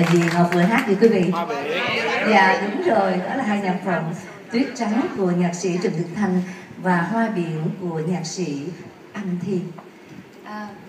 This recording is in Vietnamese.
gì Ngọc vừa hát gì quý vị? Dạ đúng rồi, đó là hai nhạc phẩm Tuyết Trắng của nhạc sĩ Trần Thực Thành và Hoa Biển của nhạc sĩ Anh Thi.